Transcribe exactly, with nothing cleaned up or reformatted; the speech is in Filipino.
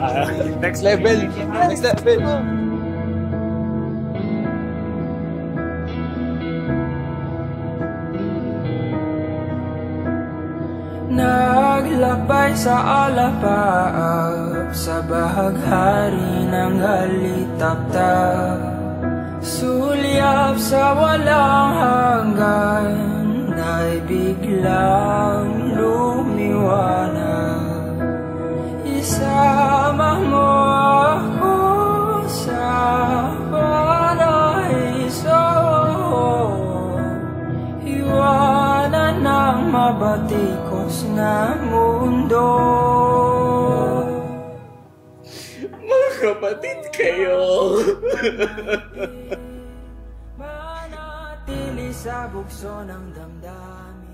Next level. Next level. Naglakbay sa alapaap sa Bahaghari ng Alitaptap, sulyap sa walang hanggan na'y biglang lumiwanag. Isama mo ako sa paraiso, iwanan ng mabatikos na mundo. Mga kapatid kayo. Manatili sa bukso ng damdamin.